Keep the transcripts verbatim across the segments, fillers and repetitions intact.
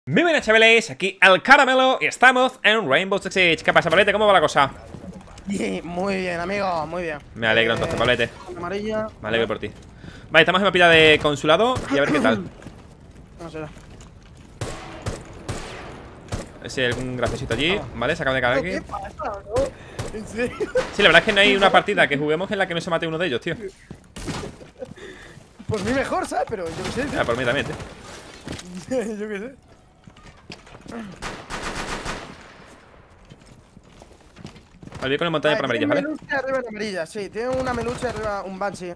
Muy buenas, chavales, aquí el Caramelo y estamos en Rainbow Six Siege. ¿Qué pasa, Pablete? ¿Cómo va la cosa? Bien, muy bien, amigo, muy bien. Me alegro eh, entonces, Pablete. Amarilla. Me alegro por ti. Vale, estamos en mapita de consulado y a ver qué tal. No sé. A ver si hay algún graciosito allí. Vale, se acaba de caer ¿Qué aquí. pasa, bro? ¿En serio? Sí, la verdad es que no hay una partida que juguemos en la que no se mate uno de ellos, tío. Por mí mejor, ¿sabes? Pero yo qué sé. Ah, por mí también, tío. Yo qué sé. Olvidé con el montaña para amarillas, ¿vale? Tiene meluche arriba en amarilla, sí. Tiene una meluche arriba, un Banshee.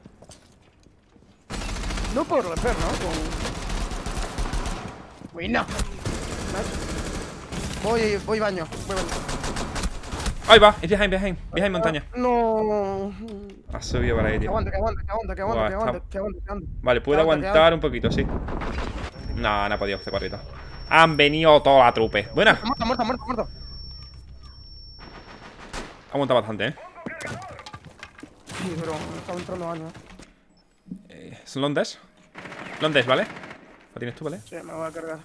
No puedo romper, ¿no? Con... Uy, no. Voy, voy baño, voy baño. Ahí va, es behind, behind, behind montaña. No. Ha subido para ahí, Que tío. aguante, que aguante, que aguante, que aguante, Buah, que aguante, está- que aguante, que aguante. Vale, puedo Que aguante, que aguantar un poquito, sí. No, no ha podido, este cuadrito. Han venido toda la trupe. Buena. Muerto, muerto, muerto, muerto. Aguanta bastante, eh. Sí, pero me estaba entrando años. eh ¿Es Londes? Londes, ¿vale? Lo tienes tú, ¿vale? Sí, me voy a cargar.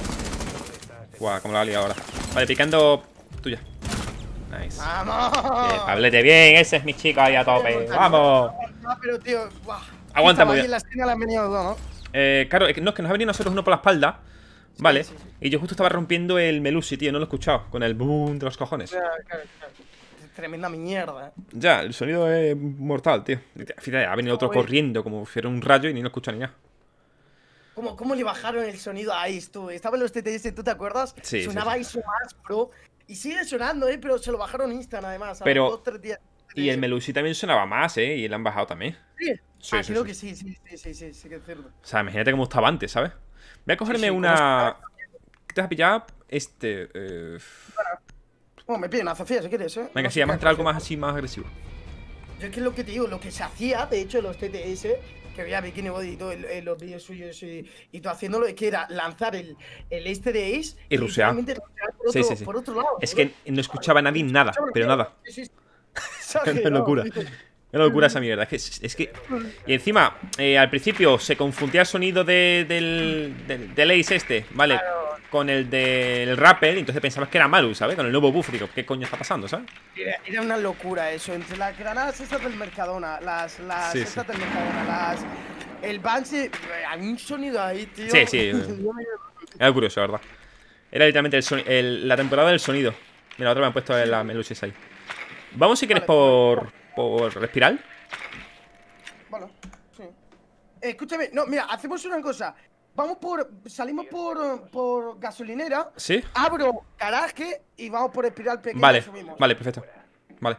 Guau, como la ha liado ahora. Vale, picando tuya. Nice. ¡Vamos! Bien, Pablete, bien, ese es mi chico ahí a tope. ¡Vamos! No, pero tío, buah. Aguanta muy Ahí bien. en la esquina le han venido dos, ¿no? Eh, claro, es que, no, es que nos ha venido a nosotros uno por la espalda. Vale. sí, sí. Y yo justo estaba rompiendo el Melusi, tío, no lo he escuchado. Con el boom de los cojones. Claro, claro, claro. Tremenda mierda. Ya, el sonido es mortal, tío. Fíjate, ha venido otro Joder. corriendo como si fuera un rayo y ni lo escucha ni nada. ¿Cómo, ¿Cómo le bajaron el sonido a Ice, tú? Estaba en los T T S, ¿tú te acuerdas? Sí, Sonaba sí, Ice más, bro. Y sigue sonando, ¿eh? Pero se lo bajaron instant, además. a Pero- los dos, tres días. Y el Melusi también sonaba más, ¿eh? Y le han bajado también. Sí, Sí, ah, sí, creo sí. que sí, sí, sí, sí, sí, sí que es cierto. O sea, imagínate cómo estaba antes, ¿sabes? Voy a cogerme sí, cómo una... ¿Qué te vas a pillar? Este... Eh... Bueno, me pide una Zofía si quieres, ¿eh? Venga, No sí, sé vamos a qué entrar algo hacer. más así, más agresivo. Yo es que es lo que te digo, lo que se hacía, de hecho, en los T T S, que veía Bikini Body y todo, el- el- los vídeos suyos y, y todo haciéndolo, es que era lanzar el, el este de Ace Y rusear. literalmente rusear por Sí, otro, sí, sí. por otro lado. Es bro. que no escuchaba a nadie nada, pero nada. Sí, sí, sí. Es una locura. Es una locura esa mierda. Es que... Es que... Y encima, eh, al principio se confundía el sonido de, del, del, del Ace este, ¿vale? Claro. Con el del Rappel, y entonces pensabas que era Maru, ¿sabes? Con el nuevo buff, digo, ¿qué coño está pasando, ¿sabes? Era, era una locura eso, entre las granadas estas del Mercadona, las, las Sí, estas sí. del Mercadona, las... El Banshee, hay un sonido ahí, tío. Sí, sí. Era curioso, la verdad. Era literalmente el soni- el- la temporada del sonido. Mira, otra me han puesto en la Melusis ahí. Vamos si quieres Vale. por... Por espiral. Bueno, sí. Eh, escúchame, no, mira, hacemos una cosa. Vamos por. Salimos por, por gasolinera. ¿Sí? Abro garaje y vamos por espiral pequeña. Vale, y subimos. vale, perfecto. Vale.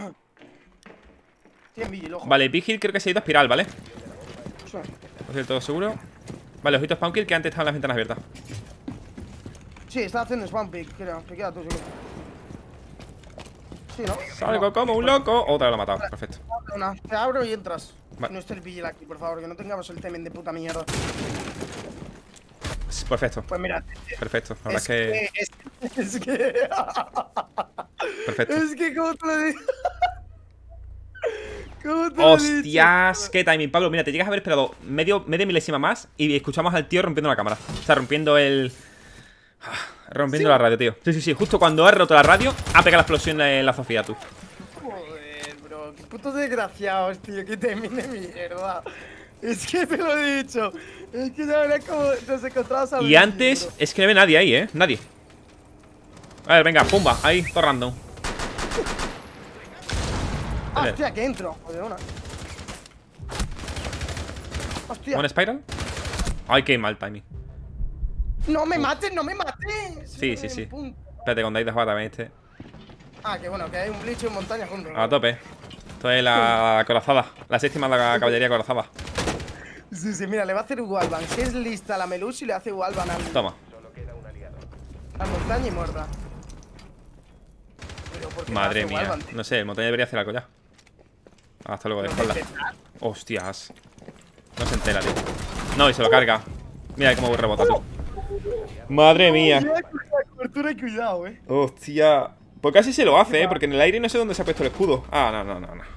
cien vigil, ojo. Vale, Vigil creo que se ha ido a espiral, ¿vale? Sí. No sé, todo seguro. Vale, ojitos Spawnkill que antes estaban las ventanas abiertas. Sí, está haciendo spam pick, creo. Te queda tú, seguro. Sí, ¿no? Salgo como un loco. Otra vez lo ha matado, perfecto. No, una. Te abro y entras. Vale. No esté el vigil aquí, por favor, que no tengamos el temen de puta mierda. Perfecto, Pues mira, perfecto. La verdad es que... Es que. Es que. Perfecto. Es que, ¿cómo te lo digo? ¿Cómo te lo he dicho? Hostias, qué timing, Pablo. Mira, te llegas a haber esperado medio, media milésima más y escuchamos al tío rompiendo la cámara. O sea, rompiendo el... Rompiendo ¿Sí? la radio, tío. Sí, sí, sí. Justo cuando ha roto la radio, ha pegado la explosión en la Sofía, tú. Joder, bro, qué putos desgraciados, tío, que termine mierda. Es que te lo he dicho. Es que ya verás cómo nos encontramos a Y antes, es que no ve nadie ahí, ¿eh? Nadie. A ver, venga, pumba. Ahí, todo random. Ah, hostia, que entro. Joder, una. Hostia. ¿Un Spiral? Ay, qué mal timing. No me mates, no me mates. Sí, sí, sí. Espérate, con Daid de también este. Ah, que bueno, que hay un bleach y un montaña juntos. A tope. Esto es la corazada. La séptima de la caballería corazada. Sí, sí, mira, le va a hacer Wallbang. Si es lista la Melusi, le hace Wallbang al, Toma. al montaña y muerda. Pero ¿por qué le Madre hace mía. Wallbang, tío? No sé, el montaña debería hacer algo ya. Hasta luego, de Pero espalda. ¿qué tal? Hostias. No se entera, tío. No, y se lo carga. Mira cómo rebota, tú. Madre mía. Mira, la cobertura y cuidado, eh. Hostia. Pues casi se lo hace, ¿eh? Porque en el aire no sé dónde se ha puesto el escudo. Ah, no, no, no, no.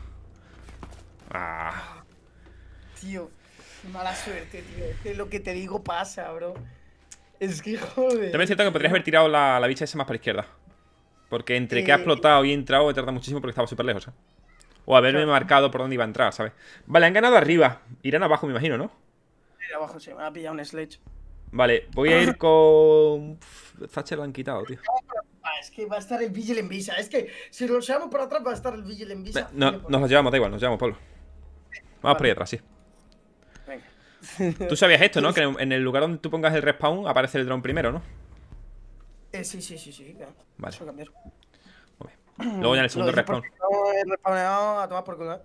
Ah. Tío, qué mala suerte, tío. Es que lo que te digo pasa, bro. Es que joder. También es cierto que podrías haber tirado la, la bicha esa más para la izquierda. Porque entre Eh, que ha explotado y he entrado he tardado muchísimo porque estaba súper lejos, ¿eh? O haberme claro. marcado por dónde iba a entrar, ¿sabes? Vale, han ganado arriba. Irán abajo, me imagino, ¿no? Ahí abajo se me ha pillado un sledge. Vale, voy a ir con... Uf, Thatcher lo han quitado, tío. Ah, es que va a estar el Vigil en Visa. Es que si lo llevamos por atrás va a estar el Vigil en Visa. No, nos los llevamos, da igual, nos llevamos, Pablo. Vamos por ahí atrás, sí. Venga. Tú sabías esto, ¿no? Que en el lugar donde tú pongas el respawn aparece el dron primero, ¿no? Eh, sí, sí, sí, sí. Claro. Vale. Eso cambiar. Muy bien. Luego ya en el segundo Lo dice respawn. porque no he respawneado a tomar por culo.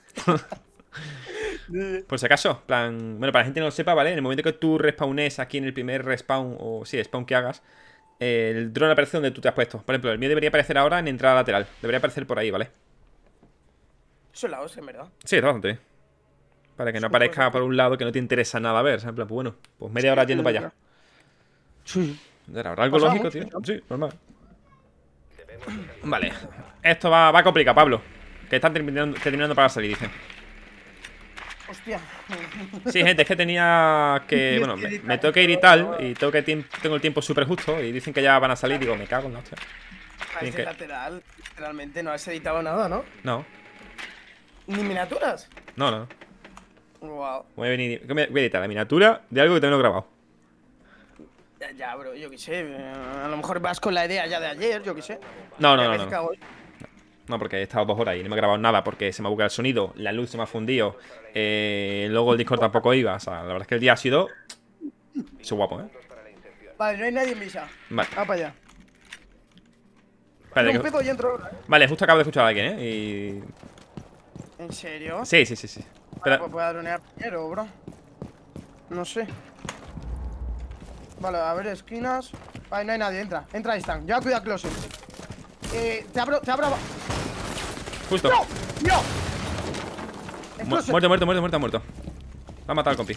Por si acaso, plan... Bueno, para la gente que no lo sepa, ¿vale? En el momento que tú respawnes aquí en el primer respawn, o sí, spawn que hagas, el dron aparece donde tú te has puesto. Por ejemplo, el mío debería aparecer ahora en entrada lateral. Debería aparecer por ahí, ¿vale? Eso es la hostia, en verdad. Sí, está bastante bien. Para que no aparezca por un lado que no te interesa nada ver. ¿sabes? En plan, pues bueno, pues media hora yendo para allá. Sí. ¿Era algo Pasamos, lógico, tío? pasamos. Sí, normal. Vale. Esto va, va complicado, Pablo. Que están terminando, terminando para salir, dicen. Hostia. Sí, gente, es que tenía que... Bueno, me, me tengo que ir y tal. Y tengo, que tiemp- tengo el tiempo súper justo. Y dicen que ya van a salir. Digo, me cago en la hostia. Este que- lateral, realmente no has editado nada, ¿no? No, Ni miniaturas. no, no. Wow. Voy a venir... Voy a editar la miniatura de algo que tengo grabado. Ya, ya, bro, yo qué sé. eh, A lo mejor vas con la idea ya de ayer, yo qué sé. No, no, Ya no, ves no. que No, hago- no, porque he estado dos horas y no me he grabado nada porque se me ha bugueado el sonido, la luz se me ha fundido, eh, luego el Discord tampoco iba. O sea, la verdad es que el día ha sido... Eso guapo, ¿eh? Vale, no hay nadie en misa. Vale. Va para allá. Espérate No, un que- pedo y entro ahora, ¿eh? Vale, justo acabo de escuchar a alguien, ¿eh? Y... ¿En serio? Sí, sí, sí, sí. Vale, Espera. pues voy a dronear primero, bro. No sé. Vale, a ver, esquinas. Vale, no hay nadie, entra. Entra, ahí están. Ya cuida closet. Eh, te abro, te abro. aba- Justo. ¡No! ¡No! En Mu- closet. Muerto, muerto, muerto, muerto, muerto. Va a matar al compi.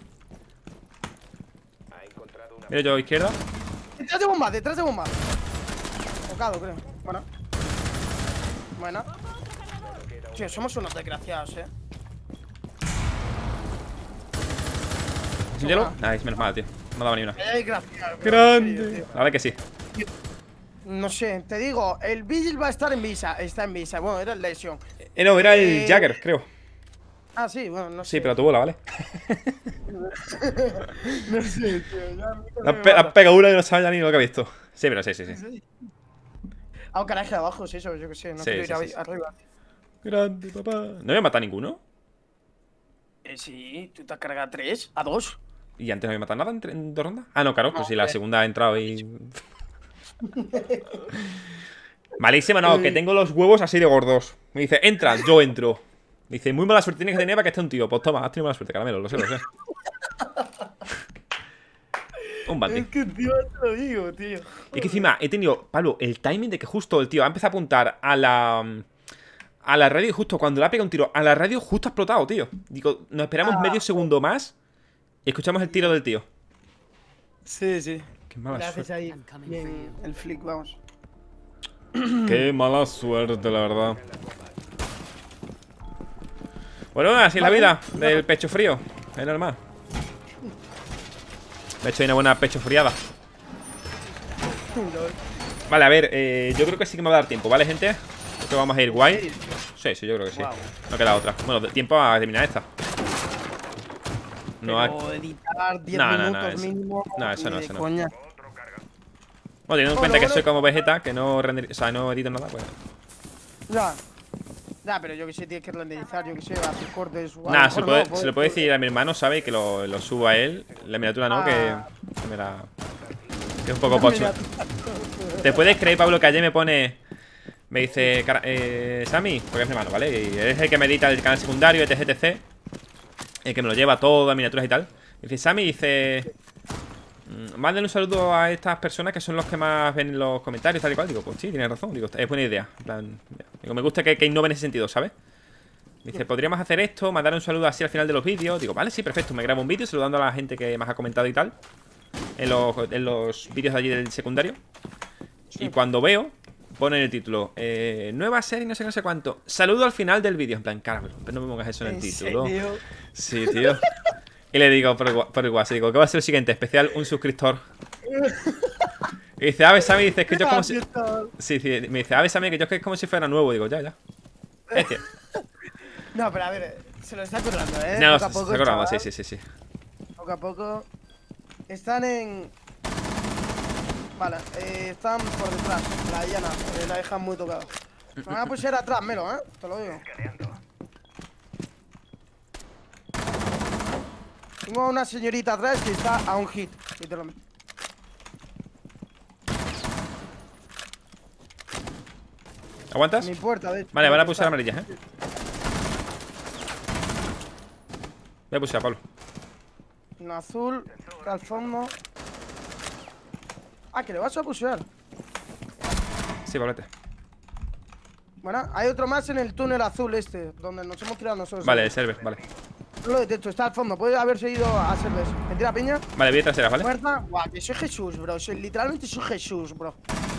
Mira yo izquierda. Detrás de bomba, detrás de bomba. Tocado, creo. Bueno. Bueno. Tío, somos unos desgraciados, eh. Hielo. Nice, menos mal, tío. No daba ni una. Qué desgraciados, bro, en Grande. serio, tío. La verdad que sí. No sé, te digo, el Vigil va a estar en Visa. Está en Visa. Bueno, era el Lesion. Eh, no, era el Eh, Jagger, creo. Ah, sí, bueno, no sé. Sí, pero a tu bola, ¿vale? No sé, tío. Ya a mí La me pe- mata. la pega una que no sabe ya ni lo que ha visto. Sí, pero sí, sí, sí. Ah, un caraje abajo, sí, eso, yo qué sé. No Sí, quiero sí, ir sí, a- sí. arriba. Grande, papá. ¿No voy a matar a ninguno? Eh, sí, tú te has cargado a tres, a dos. ¿Y antes no había matado nada en, tre- en dos rondas? Ah, no, claro, pues si la hombre. segunda ha entrado y... Malísima, no, que tengo los huevos así de gordos. Me dice, entra, yo entro. Dice, muy mala suerte tienes que tener para que esté un tío. Pues toma, has tenido mala suerte, caramelo, lo sé, lo sé. Un balde. Es que, tío, te lo digo, tío. Y que encima he tenido, Pablo, el timing de que justo el tío ha empezado a apuntar a la... A la radio y justo cuando le ha pegado un tiro a la radio justo ha explotado, tío. Digo, nos esperamos Ah. medio segundo más y escuchamos el tiro del tío. Sí, sí. Qué mala Le haces suerte. ahí bien el flick, vamos. Qué mala suerte, la verdad. Bueno, así es la vida del pecho frío. Es normal. Me he hecho una buena pecho friada. Vale, a ver, eh, yo creo que sí que me va a dar tiempo, ¿vale, gente? Creo que vamos a ir guay. Sí, sí, yo creo que sí. Wow. No queda otra. Bueno, de- tiempo a terminar esta. No hay... Pero editar diez No, no, no, minutos eso- mínimo. no, eso ni no, de eso no. coña. Bueno, teniendo en Bueno, cuenta que bueno. soy como Vegeta, que no render... o sea, no edito nada, pues... Ya. Ya, pero yo que sé, tienes que renderizar, yo que sé, hacer cortes. o a lo Nada, mejor se, lo puede- no, se lo puedo decir a mi hermano, ¿sabe? Que lo, lo subo a él. La miniatura no, que, Ah. que me la... Que es un poco pocho. ¿Te puedes creer, Pablo, que ayer me pone... Me dice, cara- eh, Sammy, porque es mi hermano, ¿vale? Y es el que me edita el canal secundario, etc, etcétera. El que me lo lleva todo, a miniaturas y tal. Dice, Sammy, dice... "Mm, Mándenle un saludo a estas personas que son los que más ven los comentarios, tal y cual". Digo, pues sí, tienes razón. Digo, es buena idea. En plan, digo, me gusta que, que innoven en ese sentido, ¿sabes? Dice, podríamos hacer esto, mandar un saludo así al final de los vídeos. Digo, vale, sí, perfecto. Me grabo un vídeo saludando a la gente que más ha comentado y tal. En los, en los vídeos de allí del secundario. Y cuando veo, pone en el título, eh, nueva serie, no sé, no sé cuánto. Saludo al final del vídeo. En plan, cara, pero no me pongas eso en el ¿En título. serio? Sí, tío. Y le digo por igual, por igual, se digo, ¿qué va a ser el siguiente? Especial, un suscriptor. Y dice, a ver, Sammy, dice, es que yo es como si... Sí, sí, me dice, a ver, Sammy, que yo es que es como si fuera nuevo. Digo, ya, ya. Este. No, pero a ver, se lo está currando, ¿eh? No, poco se, a poco, se está currando, chaval. sí, sí, sí, sí. Poco a poco. Están en... Vale, eh, están por detrás. La Diana, eh, la dejan muy tocada. Me van a pushar atrás, Melo, ¿eh? Te lo digo. Tengo a una señorita atrás que está a un hit, literalmente. ¿Aguantas? Mi puerta, de hecho. Vale, van a pulsar amarillas, eh. Voy a pulsar, Pablo. En azul, está al fondo. Ah, que le vas a pushear. Sí, Pablete. Bueno, hay otro más en el túnel azul este, donde nos hemos tirado nosotros. Vale, el server, vale. No lo detecto, está al fondo. Puede haberse ido a server. ¿Me tira piña? Vale, voy traseras, ¿vale? Muerta. Guau, que soy Jesús, bro. Soy, literalmente soy Jesús, bro.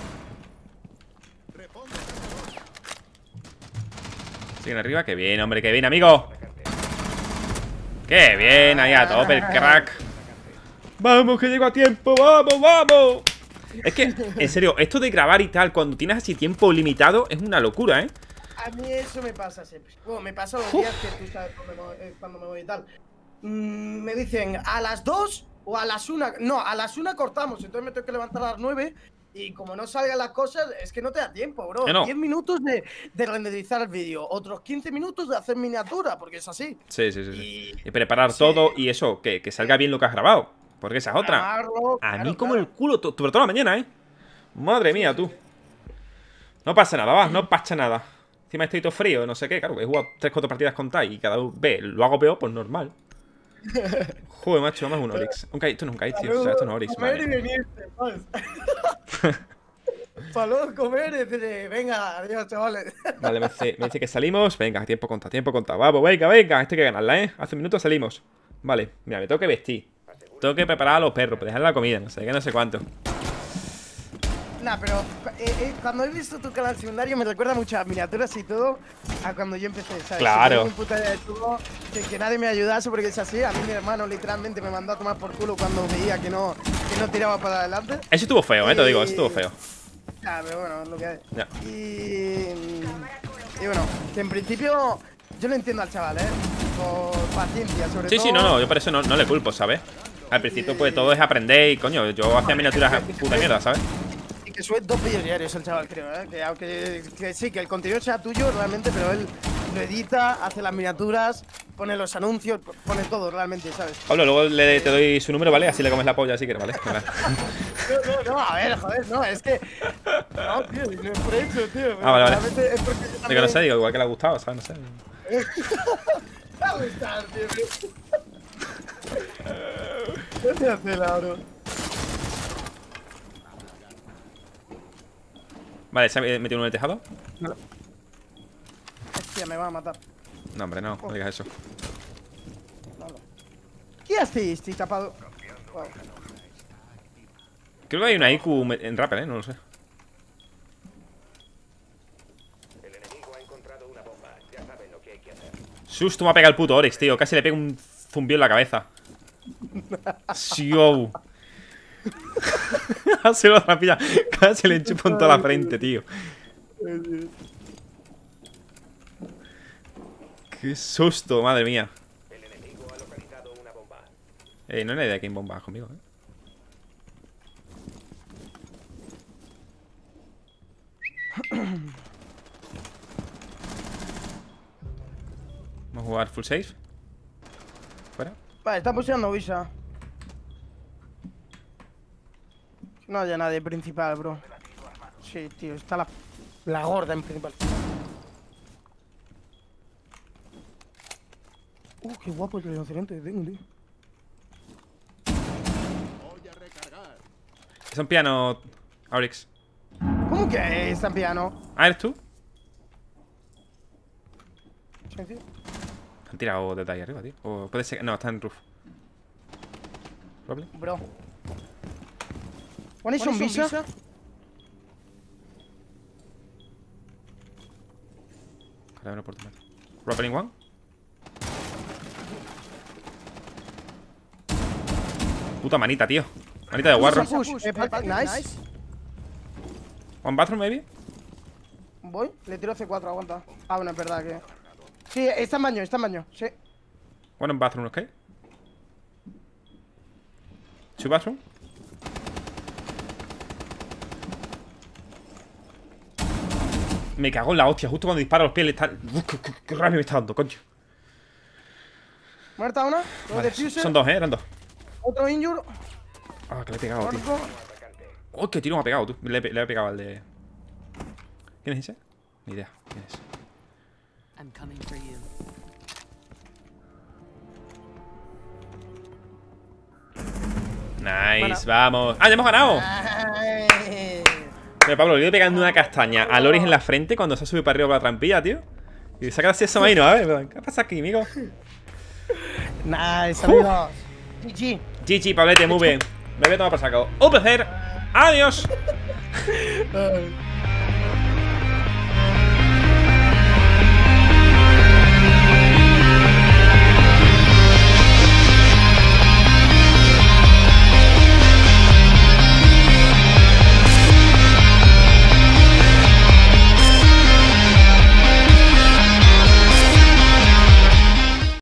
Siguen arriba, que bien, hombre, que bien, amigo. Qué bien, ahí a tope el crack. Vamos, que llego a tiempo, vamos, vamos. Es que, en serio, esto de grabar y tal, cuando tienes así tiempo limitado, es una locura, ¿eh? A mí eso me pasa siempre. Bueno, me pasa los días que tú sabes cuando me voy, eh, cuando me voy y tal. Mm, me dicen a las dos o a las una. No, a las una cortamos. Entonces me tengo que levantar a las nueve. Y como no salgan las cosas, es que no te da tiempo, bro. Que no. diez minutos de, de renderizar el vídeo. Otros quince minutos de hacer miniatura, porque es así. Sí, sí, sí. sí. Y, y preparar sí. todo y eso, que, que salga bien lo que has grabado. Porque esa es otra. Grabarlo, A claro, mí como claro. el culo, to- sobre todo la mañana, ¿eh? Madre mía, tú. No pasa nada, va, no pasa nada. Encima estoy todo frío, no sé qué, claro. He jugado tres cuatro partidas con Tai y cada vez lo hago peor, pues normal. Joder, macho, vamos a un Oryx. Un kite, esto no es un kite, tío. O sea, esto no es Oryx, Comer vale. y venirte, ¿sabes? Para luego comer y decirle, venga, adiós, chavales. Vale, me dice, me dice que salimos. Venga, tiempo conta, tiempo conta. Vamos, venga, venga. Esto hay que ganarla, ¿eh? Hace un minuto salimos. Vale, mira, me tengo que vestir. Tengo que preparar a los perros, para dejar la comida, no sé qué, no sé cuánto. Nah, pero eh, eh, cuando he visto tu canal secundario me recuerda mucho a miniaturas y todo a cuando yo empecé, ¿sabes? Claro. Si tengo puta idea de todo, que, que nadie me ayudase porque es así. A mí mi hermano literalmente me mandó a tomar por culo cuando veía que no, que no tiraba para adelante. Eso estuvo feo, eh, te lo digo, eso estuvo Y- feo. Ya, pero bueno, es lo que hay. Ya. Y, y bueno, que en principio yo lo entiendo al chaval, ¿eh? Por paciencia, sobre Sí, todo. sí, no, no, yo por eso no, no le culpo, ¿sabes? Al principio, pues todo es aprender y, coño, yo hacía miniaturas puta mierda, ¿sabes? Y que sube dos vídeos diarios el chaval, creo, ¿eh? Que aunque que sí, que el contenido sea tuyo realmente, pero él lo edita, hace las miniaturas, pone los anuncios, pone todo realmente, ¿sabes? Pablo, luego le, te doy su número, ¿vale? Así le comes la polla si quieres, ¿vale? Venga. No, no, no, a ver, joder, no, es que. No, tío, no es por eso, tío. Ah, vale, vale. Realmente es porque yo Digo, también... no sé, digo, igual que le ha gustado, ¿sabes? No sé. Me va a gustar, tío. No te hace la bro. Vale, ¿se ha metido uno en el tejado? Hostia, me va a matar. No, hombre, no, no digas eso. ¿Qué hacéis? Estoy tapado. Wow. Creo que hay una I Q en Rappel, ¿eh? No lo sé. El enemigo ha encontrado una bomba. Ya saben lo que hay que hacer. Susto me ha pegado el puto Oryx, tío. Casi le pego un zumbido en la cabeza. Siou. Ha sido la rapilla. Casi le enchupo en toda la frente, tío. Qué susto, madre mía. El enemigo ha localizado una bomba. Eh, no hay nadie aquí en bomba conmigo, eh. Vamos a jugar full safe. Fuera. Vale, está pusheando Visa. No haya nadie principal, bro. Sí, tío, está la, la gorda en principal. Uh, qué guapo el rinoceronte que tengo, tío. Es un piano, Oryx. ¿Cómo que está en piano? Ah, ¿eres tú? Sí, tío. Han tirado desde ahí arriba, tío. O puede ser. No, está en roof. Probable. Bro. ¿One is on Visa? Ahora una oportunidad. Rappelling one. Puta manita, tío. Manita de guarro. Push, push, eh, falta- nice. One bathroom, maybe. Voy, le tiro C cuatro, aguanta. Ah, bueno, es verdad que. Sí, está en baño, está en baño, sí. One bathroom, ¿ok? Two bathroom. Me cago en la hostia, justo cuando disparo los pies le está. Uf, qué, qué, qué rabia me está dando, coño. Muerta una. Dos Vale, defuser. son dos, eh, eran dos. Otro injure. Ah, que le he pegado, tío. Muerto. Oh, qué tiro me ha pegado, tú. Le, he- le he pegado al de. ¿Quién es ese? Ni idea. ¿Quién es? I'm coming for you. Nice, Bueno. vamos. ¡Ah, ya hemos ganado! Ay. Pero Pablo, le he ido pegando una castaña a Loris en la frente cuando se ha subido para arriba por la trampilla, tío. Y se ha quedado así eso ahí, ¿no? A ver, ¿qué pasa aquí, amigo? Nice, amigos. G G. G G, Pablete, muy bien. Me voy a tomar por saco. ¡Un placer! ¡Adiós! Ay.